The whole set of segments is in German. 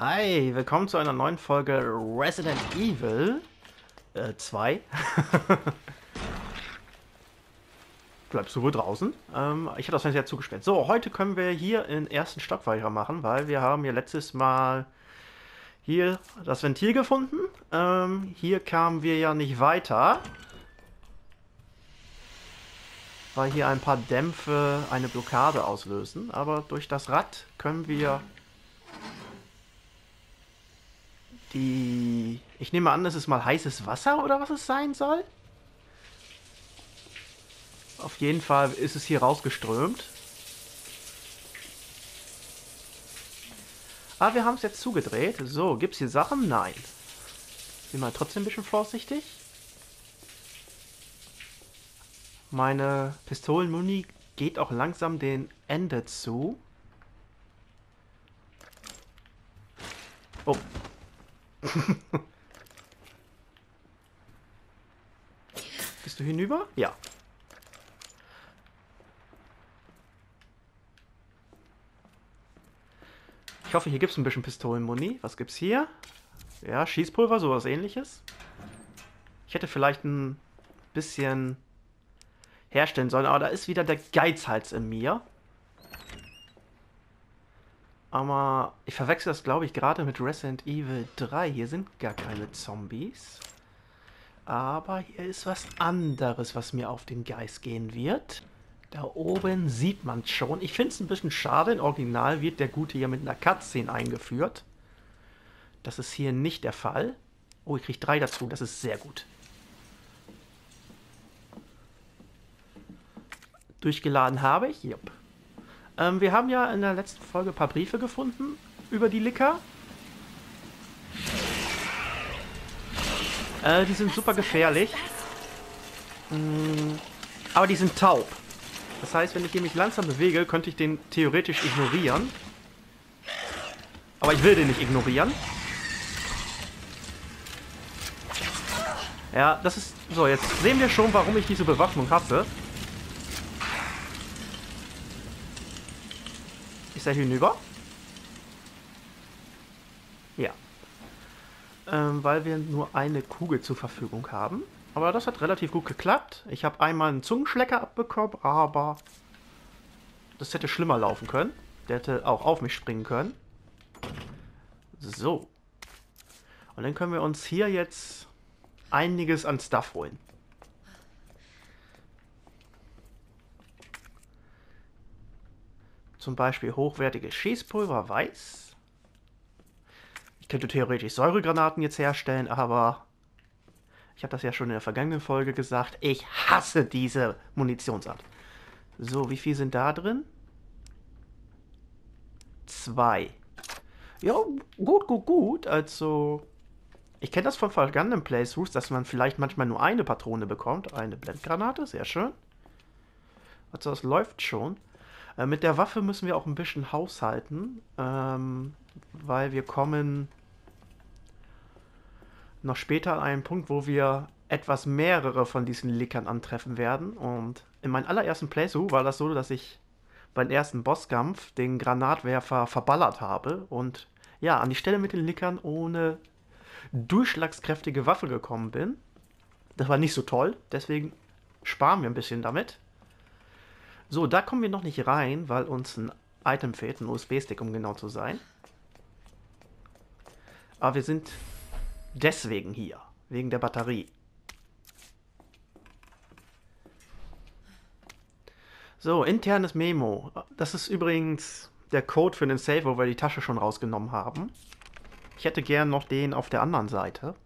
Hi, willkommen zu einer neuen Folge Resident Evil 2. Bleibst du wohl draußen? Ich hatte das Fenster ja zugesperrt. So, heute können wir hier im ersten Stock weitermachen, weil wir haben ja letztes Mal hier das Ventil gefunden. Hier kamen wir ja nicht weiter, weil hier ein paar Dämpfe eine Blockade auslösen. Aber durch das Rad können wir die... Ich nehme an, das ist mal heißes Wasser oder was es sein soll. Auf jeden Fall ist es hier rausgeströmt. Aber wir haben es jetzt zugedreht. So, gibt es hier Sachen? Nein. Bin mal trotzdem ein bisschen vorsichtig. Meine Pistolenmuni geht auch langsam dem Ende zu. Oh. Bist du hinüber? Ja. Ich hoffe, hier gibt es ein bisschen Pistolenmuni. Was gibt's hier? Ja, Schießpulver, sowas ähnliches. Ich hätte vielleicht ein bisschen herstellen sollen, aber da ist wieder der Geizhals in mir. Aber ich verwechsel das, glaube ich, gerade mit Resident Evil 3. Hier sind gar keine Zombies. Aber hier ist was anderes, was mir auf den Geist gehen wird. Da oben sieht man es schon. Ich finde es ein bisschen schade. Im Original wird der Gute hier mit einer Cutscene eingeführt. Das ist hier nicht der Fall. Oh, ich kriege 3 dazu. Das ist sehr gut. Durchgeladen habe ich. Jupp. Wir haben ja in der letzten Folge ein paar Briefe gefunden über die Licker. Die sind super gefährlich. Aber die sind taub. Das heißt, wenn ich hier mich langsam bewege, könnte ich den theoretisch ignorieren. Aber ich will den nicht ignorieren. Ja, das ist... So, jetzt sehen wir schon, warum ich diese Bewaffnung hasse. Ist er hinüber? Ja. Weil wir nur eine Kugel zur Verfügung haben. Aber das hat relativ gut geklappt. Ich habe einmal einen Zungenschlecker abbekommen, aber das hätte schlimmer laufen können. Der hätte auch auf mich springen können. So. Und dann können wir uns hier jetzt einiges an Stuff holen. Zum Beispiel hochwertiges Schießpulver, weiß. Ich könnte theoretisch Säuregranaten jetzt herstellen, aber ich habe das ja schon in der vergangenen Folge gesagt. Ich hasse diese Munitionsart. So, wie viel sind da drin? 2. Ja, gut. Also, ich kenne das von vergangenen Playthroughs, dass man vielleicht manchmal nur eine Patrone bekommt. Eine Blendgranate, sehr schön. Also, das läuft schon. Mit der Waffe müssen wir auch ein bisschen haushalten, weil wir kommen noch später an einen Punkt, wo wir etwas mehrere von diesen Lickern antreffen werden. Und in meinem allerersten Playthrough war das so, dass ich beim ersten Bosskampf den Granatwerfer verballert habe und ja, an die Stelle mit den Lickern ohne durchschlagskräftige Waffe gekommen bin. Das war nicht so toll, deswegen sparen wir ein bisschen damit. So, da kommen wir noch nicht rein, weil uns ein Item fehlt, ein USB-Stick, um genau zu sein. Aber wir sind deswegen hier, wegen der Batterie. So, internes Memo. Das ist übrigens der Code für den Save, wo wir die Tasche schon rausgenommen haben. Ich hätte gern noch den auf der anderen Seite.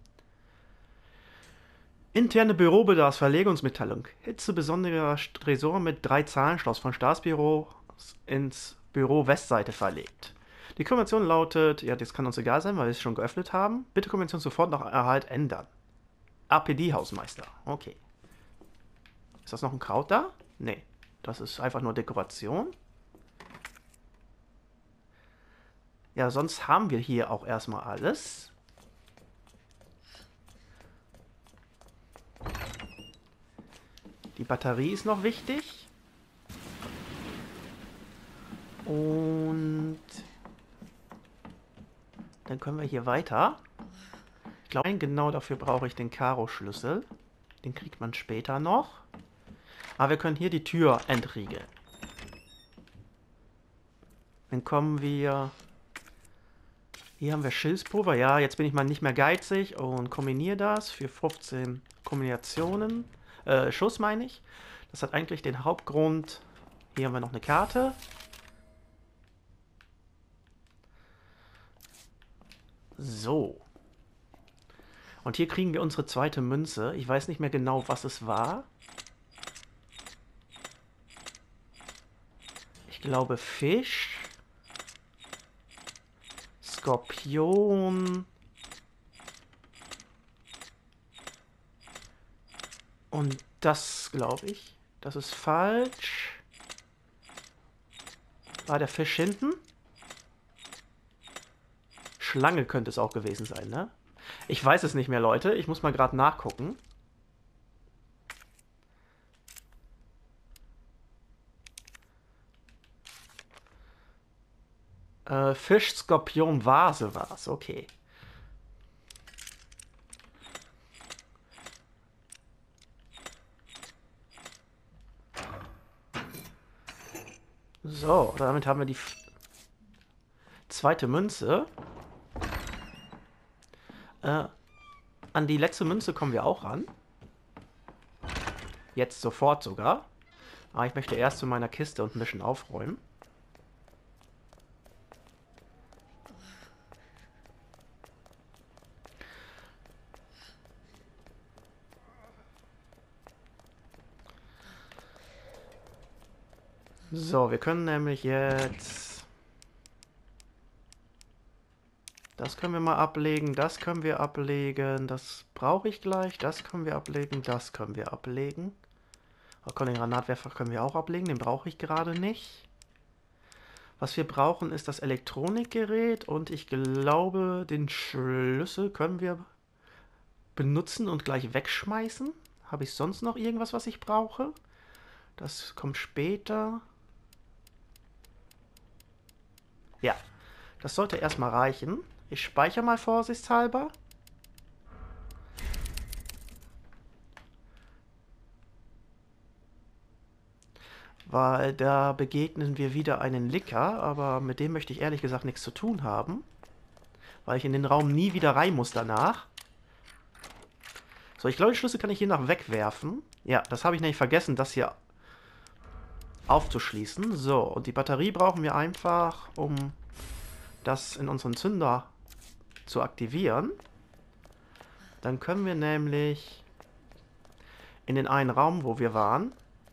Interne Bürobedarfsverlegungsmitteilung. Hitze besonderer Tresor mit 3 Zahlenschloss von Staatsbüro ins Büro Westseite verlegt. Die Konvention lautet, ja, das kann uns egal sein, weil wir es schon geöffnet haben. Bitte Konvention sofort nach Erhalt ändern. APD-Hausmeister. Okay. Ist das noch ein Kraut da? Nee. Das ist einfach nur Dekoration. Ja, sonst haben wir hier auch erstmal alles. Die Batterie ist noch wichtig. Und Dann können wir hier weiter. Ich glaube, genau dafür brauche ich den Karo-Schlüssel. Den kriegt man später noch. Aber wir können hier die Tür entriegeln. Dann kommen wir... Hier haben wir Schilfspulver. Ja, jetzt bin ich mal nicht mehr geizig und kombiniere das für 15 Kombinationen. Schuss meine ich. Das hat eigentlich den Hauptgrund. Hier haben wir noch eine Karte. So. Und hier kriegen wir unsere zweite Münze. Ich weiß nicht mehr genau, was es war. Ich glaube Fisch. Skorpion. Und das glaube ich. Das ist falsch. War der Fisch hinten? Schlange könnte es auch gewesen sein, ne? Ich weiß es nicht mehr, Leute. Ich muss mal gerade nachgucken. Fisch, Skorpion, Vase war es. Okay. So, damit haben wir die zweite Münze. An die letzte Münze kommen wir auch ran. Jetzt sofort sogar. Aber ich möchte erst zu meiner Kiste und ein bisschen aufräumen. So, wir können nämlich jetzt... Das können wir mal ablegen, das können wir ablegen, das brauche ich gleich, das können wir ablegen, das können wir ablegen. Den Granatwerfer können wir auch ablegen, den brauche ich gerade nicht. Was wir brauchen, ist das Elektronikgerät und ich glaube, den Schlüssel können wir benutzen und gleich wegschmeißen. Habe ich sonst noch irgendwas, was ich brauche? Das kommt später. Ja, das sollte erstmal reichen. Ich speichere mal vorsichtshalber. Weil da begegnen wir wieder einen Licker, aber mit dem möchte ich ehrlich gesagt nichts zu tun haben. Weil ich in den Raum nie wieder rein muss danach. So, ich glaube, die Schlüssel kann ich hier noch wegwerfen. Ja, das habe ich nämlich vergessen, das hier aufzuschließen. So, und die Batterie brauchen wir einfach, um das in unseren Zünder zu aktivieren. Dann können wir nämlich in den einen Raum, wo wir waren,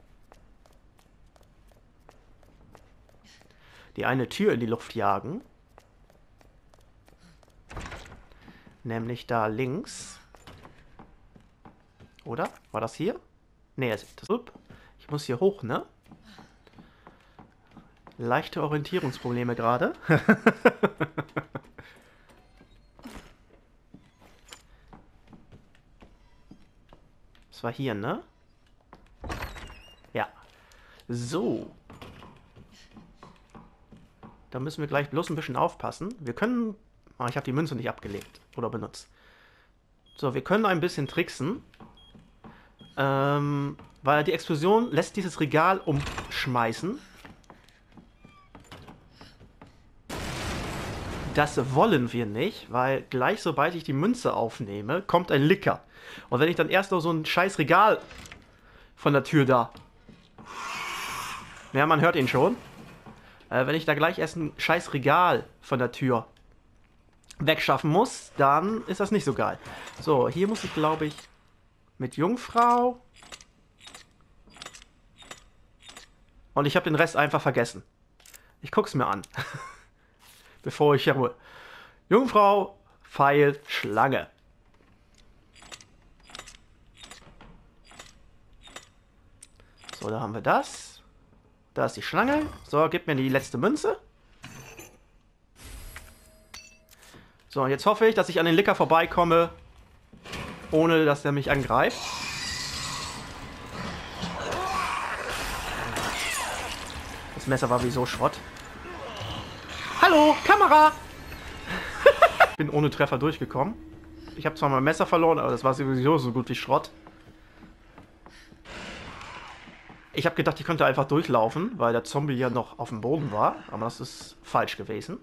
die eine Tür in die Luft jagen. Nämlich da links. Oder? War das hier? Ne, ich muss hier hoch, ne? Leichte Orientierungsprobleme gerade. Das war hier, ne? Ja. So. Da müssen wir gleich bloß ein bisschen aufpassen. Wir können... Ah, ich habe die Münze nicht abgelegt oder benutzt. So, wir können ein bisschen tricksen. Weil die Explosion lässt dieses Regal umschmeißen. Das wollen wir nicht, weil gleich sobald ich die Münze aufnehme, kommt ein Licker. Und wenn ich dann erst noch so ein scheiß Regal von der Tür da... Ja, man hört ihn schon. Wenn ich da gleich erst ein scheiß Regal von der Tür wegschaffen muss, dann ist das nicht so geil. So, hier muss ich, glaube ich, mit Jungfrau... Und ich habe den Rest einfach vergessen. Ich guck's mir an. Bevor ich hier... Jungfrau, Pfeil, Schlange. So, da haben wir das. Da ist die Schlange. So, gib mir die letzte Münze. So, und jetzt hoffe ich, dass ich an den Licker vorbeikomme, ohne dass er mich angreift. Das Messer war wie so Schrott. Hallo, Kamera! Bin ohne Treffer durchgekommen. Ich habe zwar mein Messer verloren, aber das war sowieso so gut wie Schrott. Ich habe gedacht, ich könnte einfach durchlaufen, weil der Zombie ja noch auf dem Boden war. Aber das ist falsch gewesen.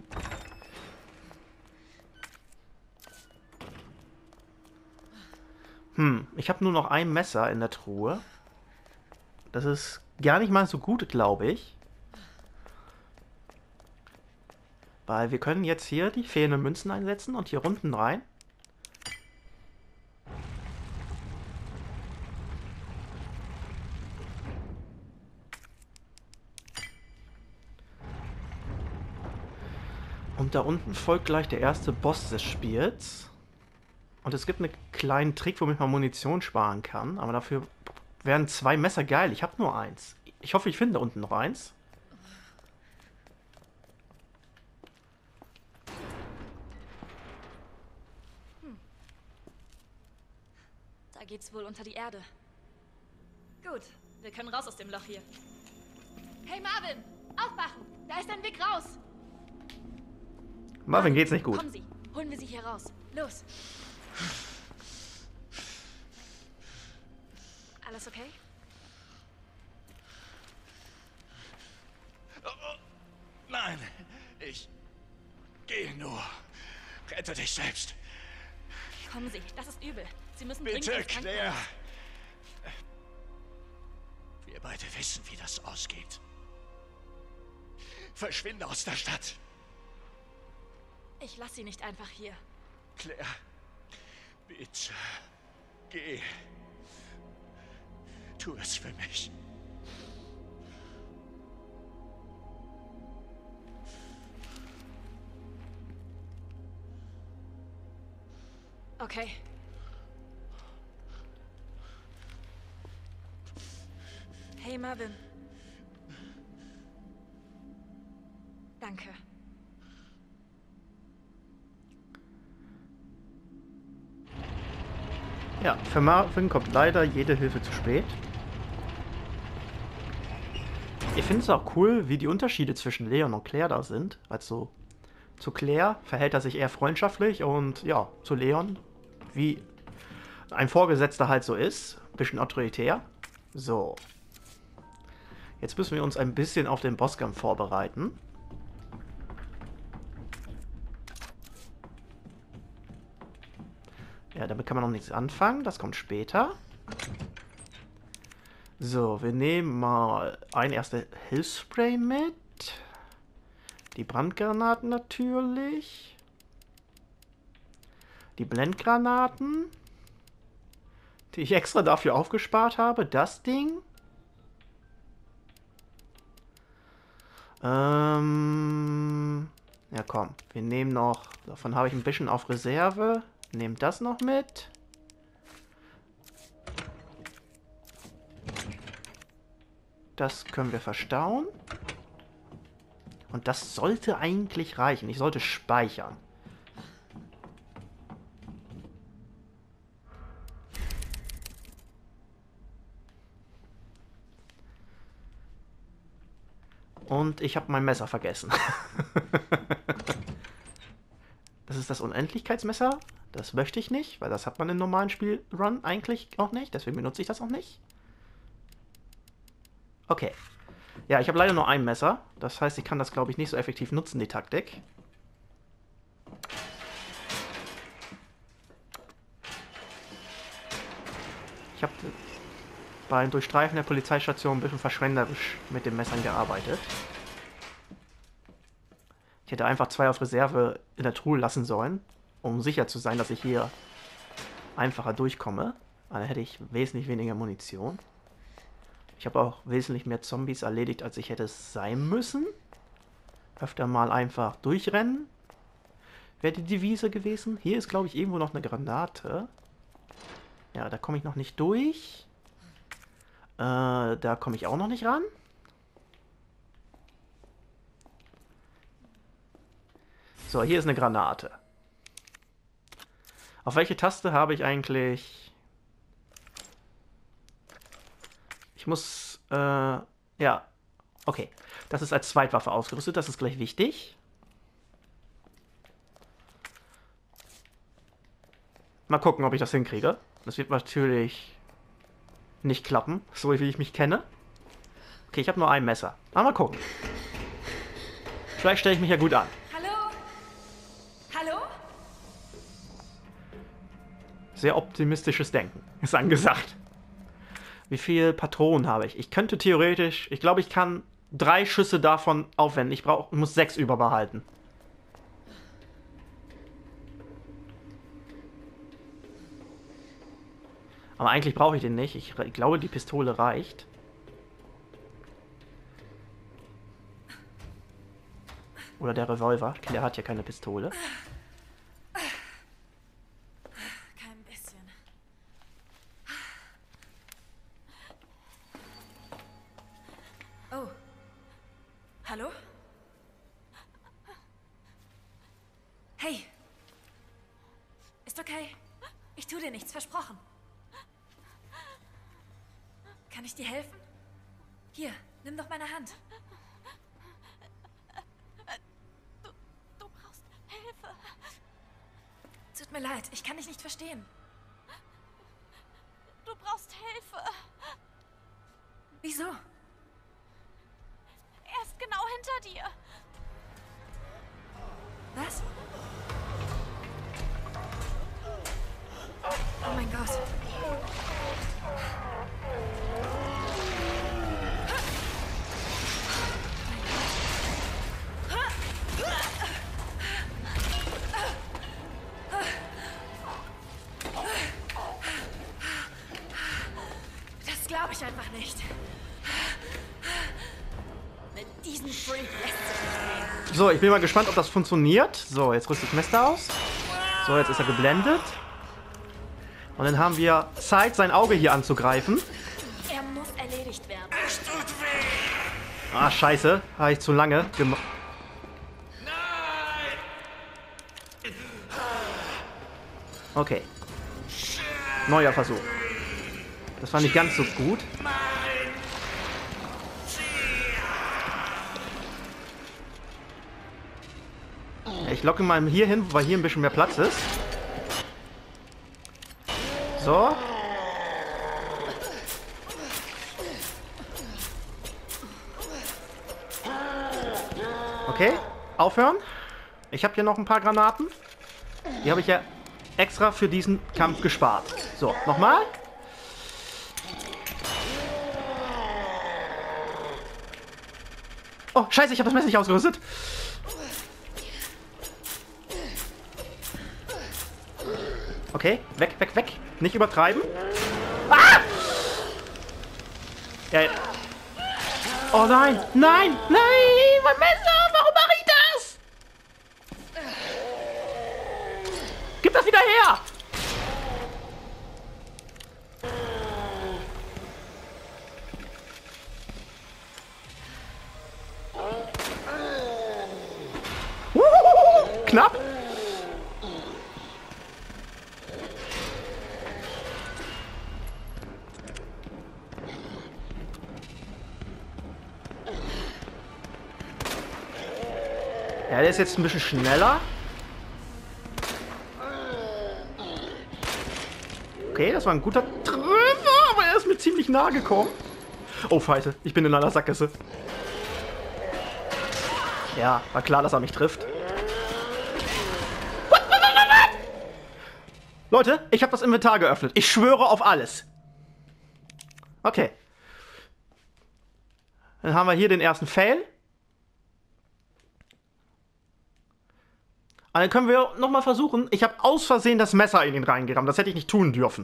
Ich habe nur noch ein Messer in der Truhe. Das ist gar nicht mal so gut, glaube ich. Weil wir können jetzt hier die fehlenden Münzen einsetzen und hier unten rein. Und da unten folgt gleich der erste Boss des Spiels. Und es gibt einen kleinen Trick, womit man Munition sparen kann. Aber dafür wären 2 Messer geil. Ich habe nur eins. Ich hoffe, ich finde da unten noch eins. Da geht's wohl unter die Erde. Gut, wir können raus aus dem Loch hier. Hey Marvin, aufwachen! Da ist ein Weg raus! Marvin geht's nicht gut. Kommen Sie, holen wir sie hier raus. Los! Alles okay? Nein, ich gehe nur. Rette dich selbst. Kommen Sie, das ist übel. Sie müssen Bitte, dringend ins Claire. Krankenhaus. Wir beide wissen, wie das ausgeht. Verschwinde aus der Stadt. Ich lasse Sie nicht einfach hier. Claire, bitte, geh. Tu es für mich. Okay. Hey Marvin. Danke. Ja, für Marvin kommt leider jede Hilfe zu spät. Ich finde es auch cool, wie die Unterschiede zwischen Leon und Claire da sind. Also zu Claire verhält er sich eher freundschaftlich und ja, zu Leon, wie ein Vorgesetzter halt so ist. Bisschen autoritär. So. Jetzt müssen wir uns ein bisschen auf den Bosskampf vorbereiten. Ja, damit kann man noch nichts anfangen. Das kommt später. So, wir nehmen mal ein erstes Hilfsspray mit. Die Brandgranaten natürlich. Die Blendgranaten. Die ich extra dafür aufgespart habe. Das Ding. Ja komm, wir nehmen noch, davon habe ich ein bisschen auf Reserve. Nehmen das noch mit. Das können wir verstauen. Und das sollte eigentlich reichen. Ich sollte speichern. Und ich habe mein Messer vergessen. Das ist das Unendlichkeitsmesser. Das möchte ich nicht, weil das hat man im normalen Spielrun eigentlich auch nicht. Deswegen benutze ich das auch nicht. Okay. Ja, ich habe leider nur ein Messer. Das heißt, ich kann das, glaube ich, nicht so effektiv nutzen, die Taktik. Ich habe beim Durchstreifen der Polizeistation ein bisschen verschwenderisch mit den Messern gearbeitet. Ich hätte einfach 2 auf Reserve in der Truhe lassen sollen, um sicher zu sein, dass ich hier einfacher durchkomme. Dann hätte ich wesentlich weniger Munition. Ich habe auch wesentlich mehr Zombies erledigt, als ich hätte es sein müssen. Öfter mal einfach durchrennen. Wäre die Devise gewesen. Hier ist, glaube ich, irgendwo noch eine Granate. Ja, da komme ich noch nicht durch. Da komme ich auch noch nicht ran. So, hier ist eine Granate. Auf welche Taste habe ich eigentlich... Ich muss, ja, okay. Das ist als Zweitwaffe ausgerüstet, das ist gleich wichtig. Mal gucken, ob ich das hinkriege. Das wird natürlich nicht klappen, so wie ich mich kenne. Okay, ich habe nur ein Messer. Aber mal gucken. Vielleicht stelle ich mich ja gut an. Hallo? Hallo? Sehr optimistisches Denken ist angesagt. Wie viel Patronen habe ich? Ich könnte theoretisch... Ich glaube, ich kann 3 Schüsse davon aufwenden. Ich muss 6 überbehalten. Aber eigentlich brauche ich den nicht. Ich glaube, die Pistole reicht. Oder der Revolver. Der hat ja keine Pistole. Kein bisschen. Oh. Hallo? Hey. Ist okay. Ich tue dir nichts, versprochen. Kann ich dir helfen? Hier, nimm doch meine Hand. Du brauchst Hilfe. Tut mir leid, ich kann dich nicht verstehen. Du brauchst Hilfe. Wieso? Er ist genau hinter dir. Was? Oh mein Gott. Das glaube ich einfach nicht. Mit diesem Freak lässt sich nicht reden. So, ich bin mal gespannt, ob das funktioniert. So, jetzt rüste ich Messer aus. So, jetzt ist er geblendet. Und dann haben wir Zeit, sein Auge hier anzugreifen. Er muss erledigt werden. Es tut weh! Ah, scheiße. Habe ich zu lange gemacht. Okay. Neuer Versuch. Das war nicht ganz so gut. Ich locke mal hier hin, weil hier ein bisschen mehr Platz ist. So. Okay, aufhören. Ich habe hier noch ein paar Granaten. Die habe ich ja extra für diesen Kampf gespart. So, nochmal. Oh, scheiße, ich habe das Messer nicht ausgerüstet. Okay, weg, weg, weg. Nicht übertreiben. Ah! Ja, ja. Oh nein, nein, nein, mein Messer, warum mache ich das? Gib das wieder her! Knapp. Ja, der ist jetzt ein bisschen schneller. Okay, das war ein guter Treffer, aber er ist mir ziemlich nahe gekommen. Oh, Scheiße, ich bin in einer Sackgasse. Ja, war klar, dass er mich trifft. Leute, ich habe das Inventar geöffnet. Ich schwöre auf alles. Okay. Dann haben wir hier den ersten Fail. Und dann können wir nochmal versuchen. Ich habe aus Versehen das Messer in ihn reingerammt. Das hätte ich nicht tun dürfen.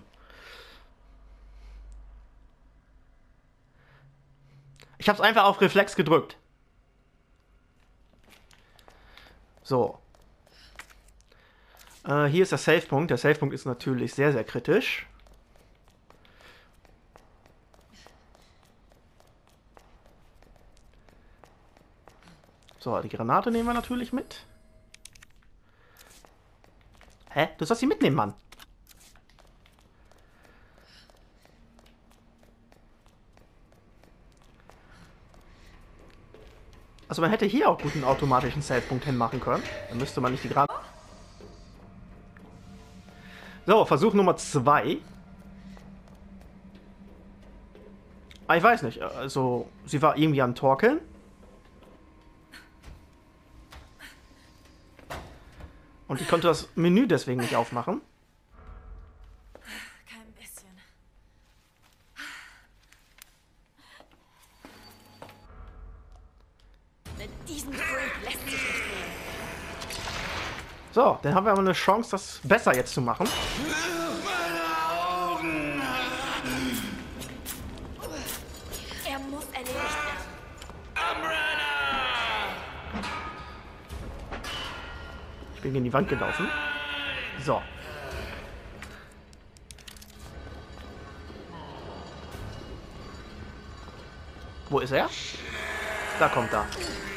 Ich habe es einfach auf Reflex gedrückt. So. Hier ist der Savepunkt. Der Savepunkt ist natürlich sehr, sehr kritisch. So, die Granate nehmen wir natürlich mit. Hä? Du sollst sie mitnehmen, Mann. Also man hätte hier auch gut einen automatischen Savepunkt hinmachen können. Dann müsste man nicht die Granate... So, Versuch Nummer 2. Ich weiß nicht, also sie war irgendwie am Torkeln. Und ich konnte das Menü deswegen nicht aufmachen. Kein bisschen. Mit diesem Freak lässt sich nicht reden. So, dann haben wir aber eine Chance, das besser jetzt zu machen. Er muss erledigt werden. Ich bin gegen die Wand gelaufen. So. Wo ist er? Da kommt er.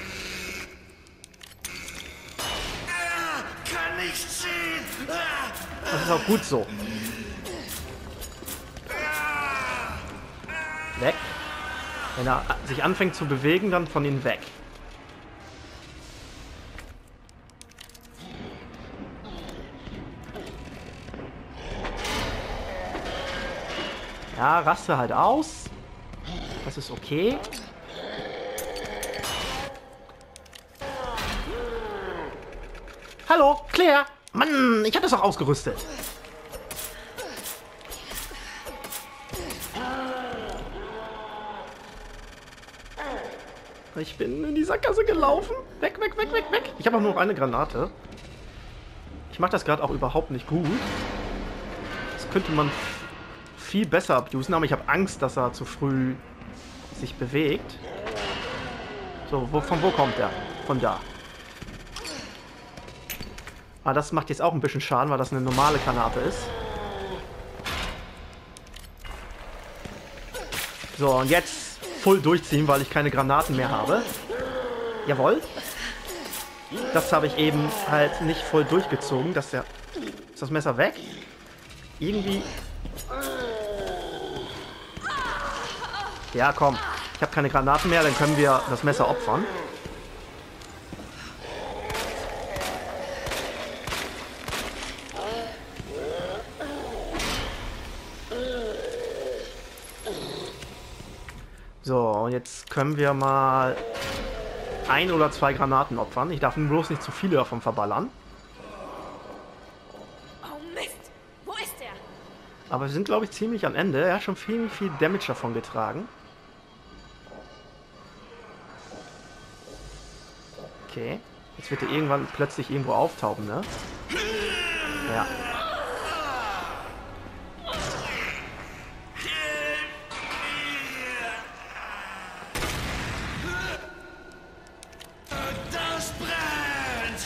Kann nicht ziehen. Das ist auch gut so. Weg. Wenn er sich anfängt zu bewegen, dann von ihm weg. Ja, raste halt aus. Das ist okay. Hallo, Claire! Mann, ich hab das doch ausgerüstet. Ich bin in die Sackgasse gelaufen. Weg, weg, weg, weg, weg. Ich habe auch nur noch eine Granate. Ich mache das gerade auch überhaupt nicht gut. Das könnte man viel besser abusen, aber ich habe Angst, dass er zu früh sich bewegt. So, von wo kommt er? Von da. Ah, das macht jetzt auch ein bisschen Schaden, weil das eine normale Granate ist. So, und jetzt voll durchziehen, weil ich keine Granaten mehr habe. Jawohl. Das habe ich eben halt nicht voll durchgezogen. Ist das Messer weg? Irgendwie... Ja, komm. Ich habe keine Granaten mehr, dann können wir das Messer opfern. So, und jetzt können wir mal 1 oder 2 Granaten opfern. Ich darf bloß nicht zu viele davon verballern. Oh Mist! Wo ist er? Aber wir sind, glaube ich, ziemlich am Ende. Er hat schon viel Damage davon getragen. Okay. Jetzt wird er irgendwann plötzlich irgendwo auftauchen, ne? Ja. Das brennt.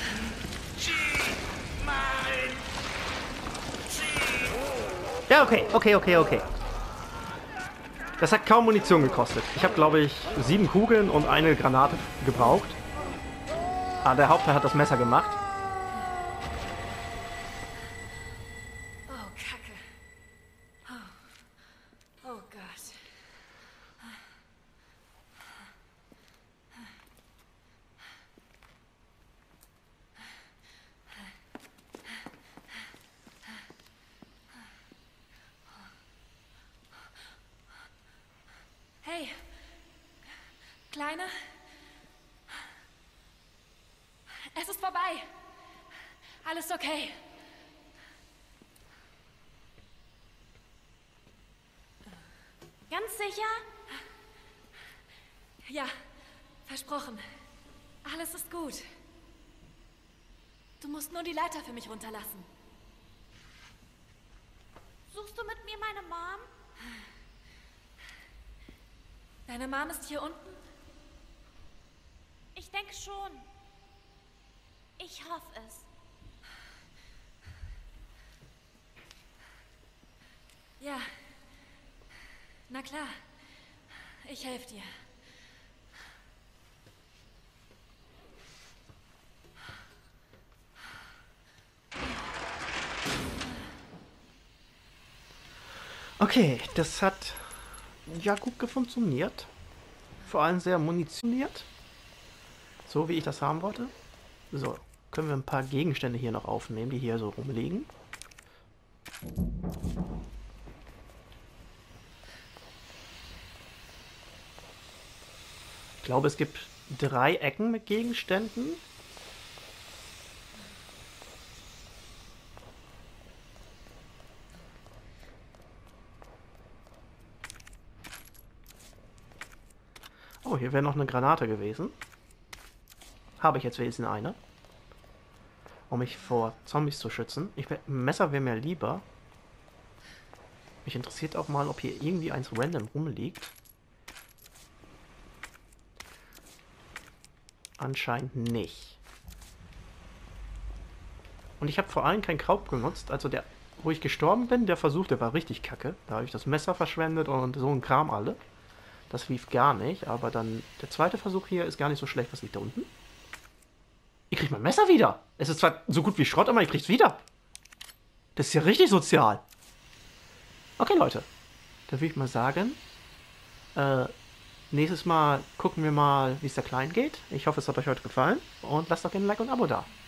Ja, okay. Das hat kaum Munition gekostet. Ich habe, glaube ich, 7 Kugeln und eine Granate gebraucht. Ah, der Hauptteil hat das Messer gemacht. Oh, Kacke. Oh Gott. Hey, Kleine. Es ist vorbei. Alles okay. Ganz sicher? Ja, versprochen. Alles ist gut. Du musst nur die Leiter für mich runterlassen. Suchst du mit mir meine Mom? Deine Mom ist hier unten? Ich denke schon. Ich hoffe es. Ja. Na klar. Ich helfe dir. Okay, das hat ja gut funktioniert. Vor allem sehr munitioniert. So wie ich das haben wollte. So, können wir ein paar Gegenstände hier noch aufnehmen, die hier so rumliegen. Ich glaube, es gibt 3 Ecken mit Gegenständen. Oh, hier wäre noch eine Granate gewesen. Habe ich jetzt wenigstens eine. Um mich vor Zombies zu schützen. Ein Messer wäre mir lieber. Mich interessiert auch mal, ob hier irgendwie eins random rumliegt. Anscheinend nicht. Und ich habe vor allem kein Kraut genutzt. Also der, wo ich gestorben bin, der Versuch, der war richtig kacke. Da habe ich das Messer verschwendet und so ein Kram alle. Das lief gar nicht. Aber dann der zweite Versuch hier ist gar nicht so schlecht. Was liegt da unten? Ich krieg mein Messer wieder. Es ist zwar so gut wie Schrott, aber ich krieg's wieder. Das ist ja richtig sozial. Okay, Leute. Dann würde ich mal sagen, nächstes Mal gucken wir mal, wie es der Kleinen geht. Ich hoffe, es hat euch heute gefallen. Und lasst doch gerne ein Like und ein Abo da.